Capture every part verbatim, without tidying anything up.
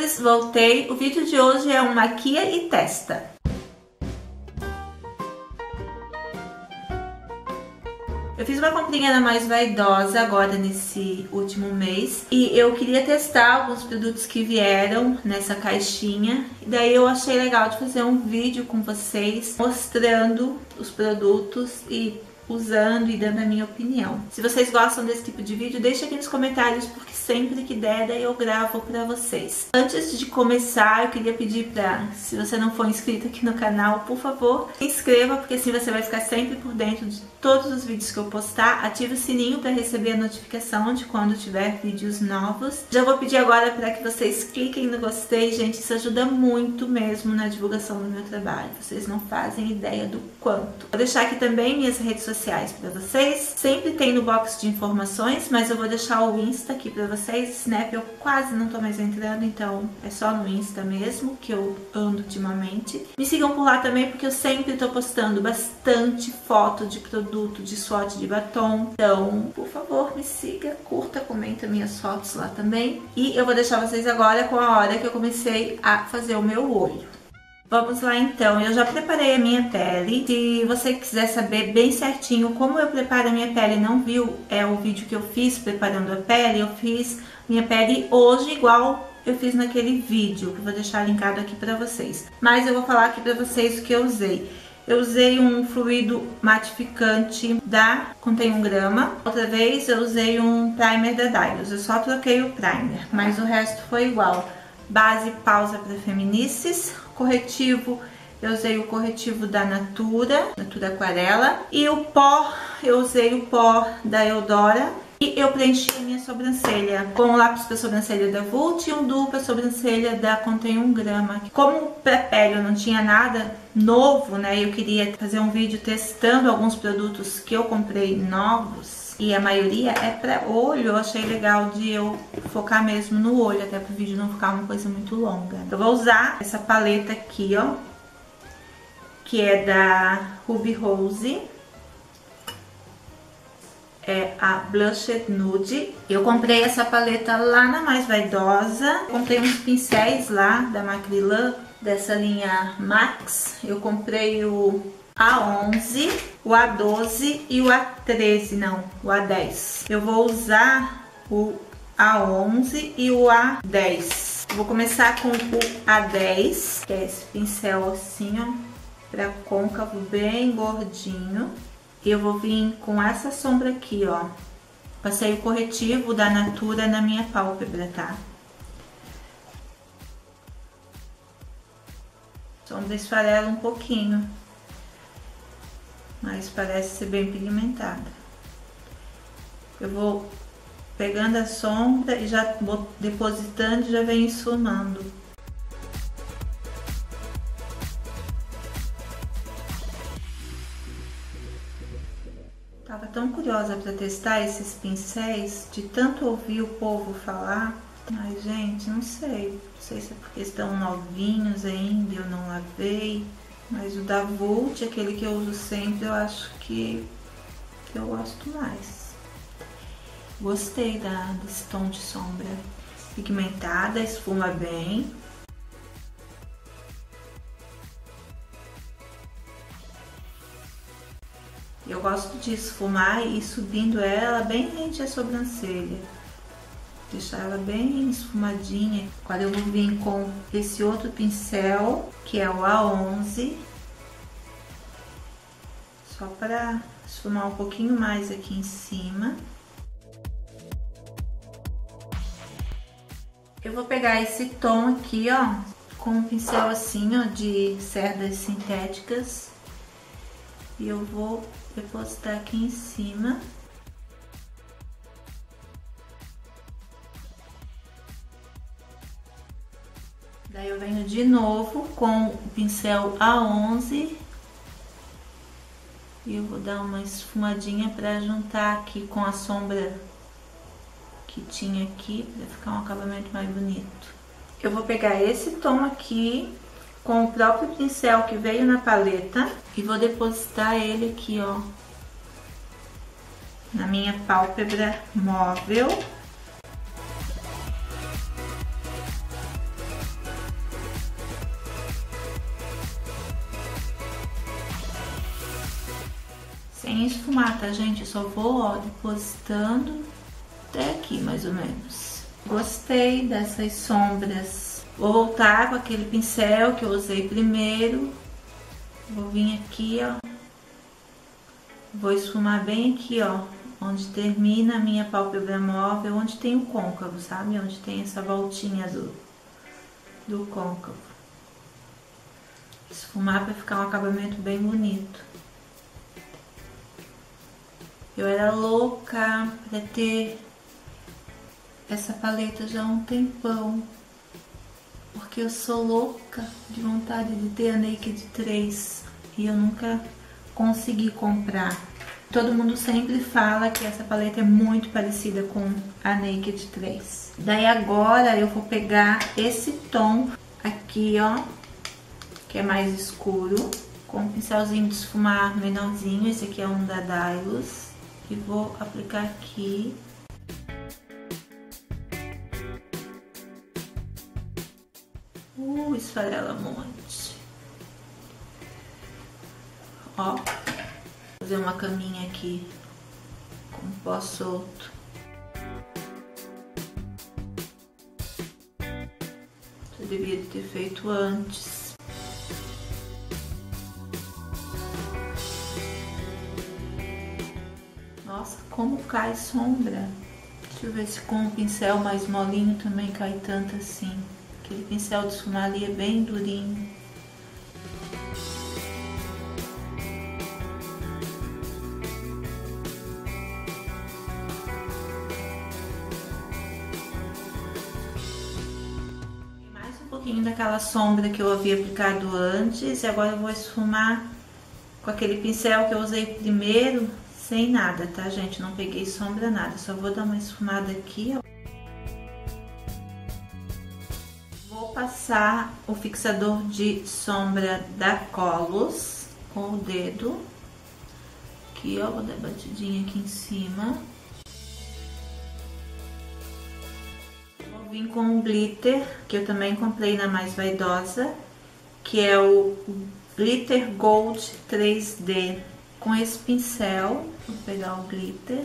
amores, voltei. O vídeo de hoje é um maquia e testa. Eu fiz uma comprinha na Mais Vaidosa agora nesse último mês e eu queria testar alguns produtos que vieram nessa caixinha. E daí eu achei legal de fazer um vídeo com vocês mostrando os produtos e usando e dando a minha opinião. Se vocês gostam desse tipo de vídeo, deixa aqui nos comentários, porque sempre que der, daí eu gravo pra vocês. Antes de começar, eu queria pedir pra, se você não for inscrito aqui no canal, por favor, se inscreva, porque assim você vai ficar sempre por dentro de todos os vídeos que eu postar. Ative o sininho pra receber a notificação de quando tiver vídeos novos. Já vou pedir agora pra que vocês cliquem no gostei, gente, isso ajuda muito mesmo na divulgação do meu trabalho. Vocês não fazem ideia do quanto. Vou deixar aqui também minhas redes sociais para vocês, sempre tem no box de informações, mas eu vou deixar o Insta aqui para vocês. Snap eu quase não tô mais entrando, então é só no Insta mesmo que eu ando ultimamente. Me sigam por lá também, porque eu sempre tô postando bastante foto de produto, de swatch de batom. Então, por favor, me siga, curta, comenta minhas fotos lá também. E eu vou deixar vocês agora com a hora que eu comecei a fazer o meu olho. Vamos lá então, eu já preparei a minha pele. Se você quiser saber bem certinho como eu preparo a minha pele e não viu, é o vídeo que eu fiz preparando a pele. Eu fiz minha pele hoje igual eu fiz naquele vídeo, que eu vou deixar linkado aqui pra vocês. Mas eu vou falar aqui pra vocês o que eu usei. Eu usei um fluido matificante da Contém um grama. Outra vez eu usei um primer da Dylos, eu só troquei o primer, mas o resto foi igual. Base Pausa para Feminices. Corretivo, eu usei o corretivo da Natura, Natura Aquarela. E o pó, eu usei o pó da Eudora. E eu preenchi a minha sobrancelha com o lápis para sobrancelha da Vult e um duo para sobrancelha da Contém um grama. Como para pele eu não tinha nada novo, né? Eu queria fazer um vídeo testando alguns produtos que eu comprei novos. E a maioria é para olho, eu achei legal de eu focar mesmo no olho, até para o vídeo não ficar uma coisa muito longa. Eu vou usar essa paleta aqui, ó, que é da Ruby Rose. É a Blushed Nude. Eu comprei essa paleta lá na Mais Vaidosa. Comprei uns pincéis lá da Macrylan, dessa linha Max. Eu comprei o A onze, o A doze e o A treze, não, o A dez. Eu vou usar o A onze e o A dez. Vou começar com o A dez, que é esse pincel assim, ó, pra côncavo, bem gordinho. E eu vou vir com essa sombra aqui, ó. Passei o corretivo da Natura na minha pálpebra, tá? Sombra esfarela um pouquinho, mas parece ser bem pigmentada. Eu vou pegando a sombra e já vou depositando e já venho esfumando. Tava tão curiosa para testar esses pincéis, de tanto ouvir o povo falar. Mas, gente, não sei. Não sei se é porque estão novinhos ainda, eu não lavei. Mas o da Vult, aquele que eu uso sempre, eu acho que, que eu gosto mais. Gostei da, desse tom de sombra pigmentada, esfuma bem. Eu gosto de esfumar e ir subindo ela bem rente à sobrancelha. Deixar ela bem esfumadinha. Agora eu vou vir com esse outro pincel, que é o A onze. Só para esfumar um pouquinho mais aqui em cima. Eu vou pegar esse tom aqui, ó, com um pincel assim, ó, de cerdas sintéticas. E eu vou depositar aqui em cima. Daí eu venho de novo com o pincel A onze. E eu vou dar uma esfumadinha para juntar aqui com a sombra que tinha aqui, para ficar um acabamento mais bonito. Eu vou pegar esse tom aqui com o próprio pincel que veio na paleta e vou depositar ele aqui, ó, na minha pálpebra móvel. sem esfumar, tá, gente? Eu só vou, ó, depositando até aqui, mais ou menos. Gostei dessas sombras. Vou voltar com aquele pincel que eu usei primeiro. Vou vir aqui, ó. Vou esfumar bem aqui, ó, onde termina a minha pálpebra móvel, onde tem o côncavo, sabe? Onde tem essa voltinha do, do côncavo. Esfumar para ficar um acabamento bem bonito. Eu era louca para ter essa paleta já há um tempão, porque eu sou louca de vontade de ter a Naked três e eu nunca consegui comprar. Todo mundo sempre fala que essa paleta é muito parecida com a Naked três. Daí agora eu vou pegar esse tom aqui, ó, que é mais escuro, com um pincelzinho de esfumar menorzinho. Esse aqui é um da Dylos. E vou aplicar aqui. Uh, esfarela um monte. Ó, fazer uma caminha aqui com pó solto. Eu devia ter feito antes. Nossa, como cai sombra. Deixa eu ver se com o pincel mais molinho também cai tanto assim. Aquele pincel de esfumar ali é bem durinho. Um pouquinho daquela sombra que eu havia aplicado antes, e agora eu vou esfumar com aquele pincel que eu usei primeiro, sem nada, tá, gente? Não peguei sombra nada, só vou dar uma esfumada aqui, ó. Vou passar o fixador de sombra da Colors com o dedo, aqui, ó, vou dar batidinha aqui em cima. Vim com um glitter, que eu também comprei na Mais Vaidosa, que é o Glitter Gold três D. Com esse pincel, vou pegar o glitter.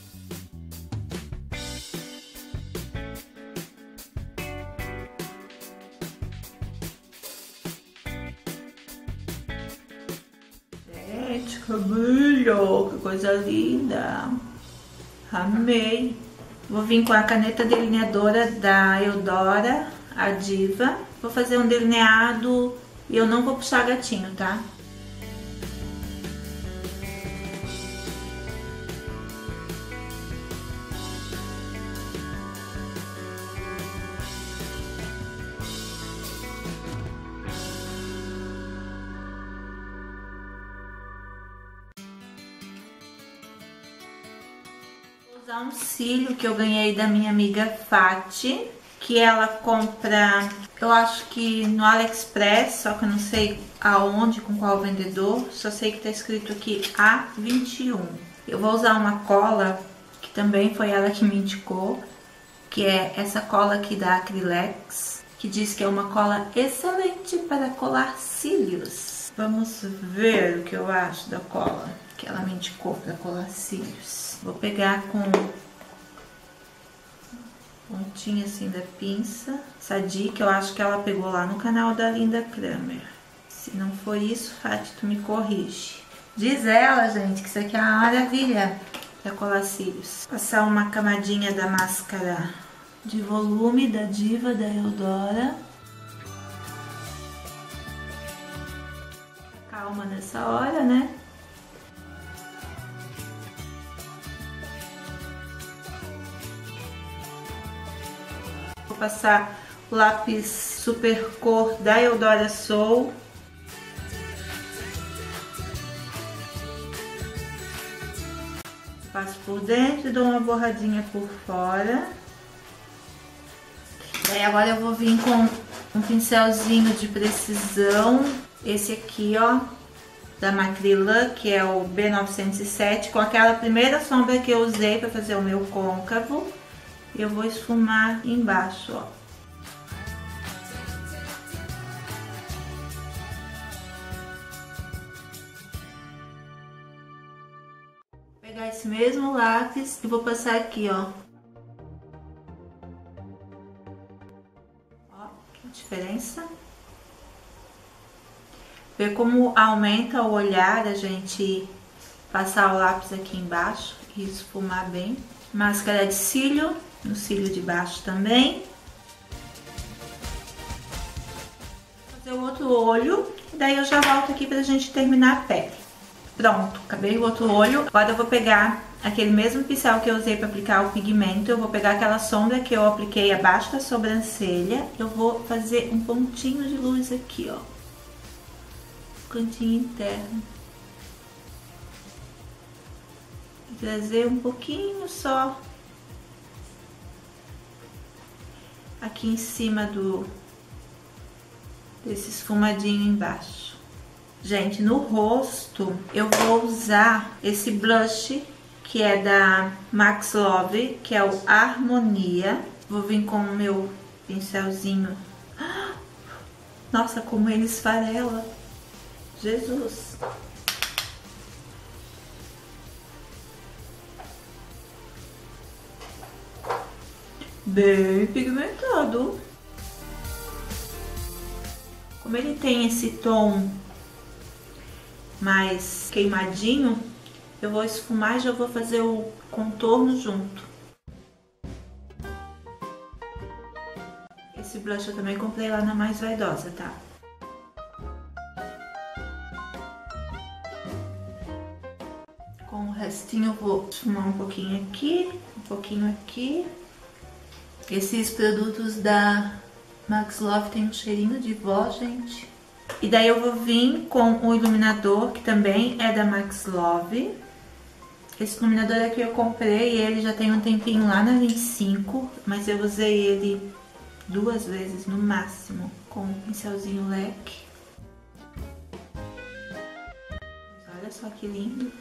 Gente, que brilho, que coisa linda! Amei! Vou vir com a caneta delineadora da Eudora, a Diva. Vou fazer um delineado e eu não vou puxar gatinho, tá? Um cílio que eu ganhei da minha amiga Fati, que ela compra, eu acho que no AliExpress, só que eu não sei aonde, com qual vendedor, só sei que tá escrito aqui A vinte e um. Eu vou usar uma cola, que também foi ela que me indicou, que é essa cola aqui da Acrylex, que diz que é uma cola excelente para colar cílios. Vamos ver o que eu acho da cola que ela me indicou para colar cílios. Vou pegar com pontinha assim da pinça. Essa dica eu acho que ela pegou lá no canal da Linda Kramer. Se não for isso, Fati, tu me corrige. Diz ela, gente, que isso aqui é uma maravilha para colar cílios. Passar uma camadinha da máscara de volume da Diva, da Eudora. Calma nessa hora, né? Vou passar o lápis super cor da Eudora Soul. Passo por dentro e dou uma borradinha por fora. Daí agora eu vou vir com um pincelzinho de precisão. Esse aqui, ó, da Macrylan, que é o B novecentos e sete, com aquela primeira sombra que eu usei para fazer o meu côncavo. Eu vou esfumar embaixo, ó. pegar esse mesmo lápis e vou passar aqui, ó. Ó, que diferença. Ver como aumenta o olhar a gente passar o lápis aqui embaixo e esfumar bem. Máscara de cílio, no cílio de baixo também. Fazer o outro olho, daí eu já volto aqui pra gente terminar a pele. Pronto, acabei o outro olho. Agora eu vou pegar aquele mesmo pincel que eu usei para aplicar o pigmento. Eu vou pegar aquela sombra que eu apliquei abaixo da sobrancelha. Eu vou fazer um pontinho de luz aqui, ó. Cantinho interno. E trazer um pouquinho só aqui em cima do desse esfumadinho embaixo. Gente, no rosto eu vou usar esse blush que é da Max Love, que é o Harmonia. Vou vir com o meu pincelzinho. Nossa, como ele esfarela. Jesus. Bem pigmentado. Como ele tem esse tom mais queimadinho, eu vou esfumar e já vou fazer o contorno junto. Esse blush eu também comprei lá na Mais Vaidosa, tá? Com o restinho eu vou esfumar um pouquinho aqui, um pouquinho aqui. Esses produtos da Max Love tem um cheirinho de vó, gente. E daí eu vou vir com o iluminador, que também é da Max Love. Esse iluminador aqui eu comprei, ele já tem um tempinho lá na vinte e cinco, mas eu usei ele duas vezes no máximo, com o pincelzinho leque. Olha só que lindo.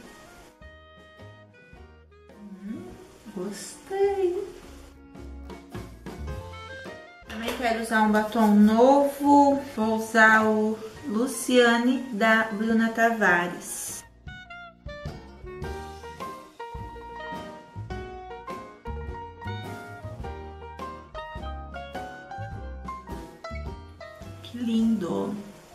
Hum, gostei. Também quero usar um batom novo, vou usar o Luciane da Bruna Tavares. Que lindo!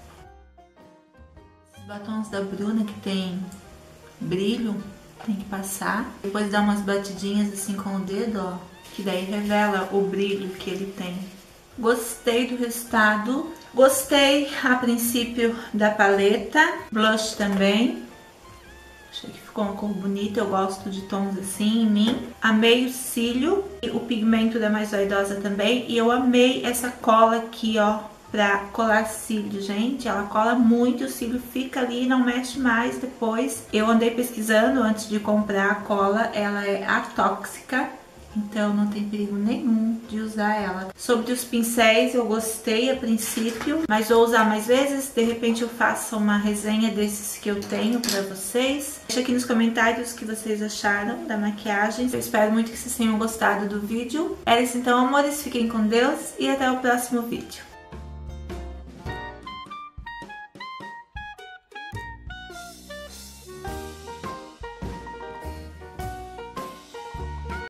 Esses batons da Bruna que tem brilho, tem que passar. Depois dar umas batidinhas assim com o dedo, ó, que daí revela o brilho que ele tem. Gostei do resultado. Gostei, a princípio, da paleta. Blush também. Achei que ficou uma cor bonita. Eu gosto de tons assim em mim. Amei o cílio. E o pigmento da Mais Vaidosa também. E eu amei essa cola aqui, ó, pra colar cílio, gente. Ela cola muito, o cílio fica ali e não mexe mais depois. Eu andei pesquisando antes de comprar a cola. Ela é atóxica. Então não tem perigo nenhum de usar ela. Sobre os pincéis eu gostei a princípio, mas vou usar mais vezes. De repente eu faço uma resenha desses que eu tenho pra vocês. Deixa aqui nos comentários o que vocês acharam da maquiagem. Eu espero muito que vocês tenham gostado do vídeo. Era isso então, amores. Fiquem com Deus e até o próximo vídeo.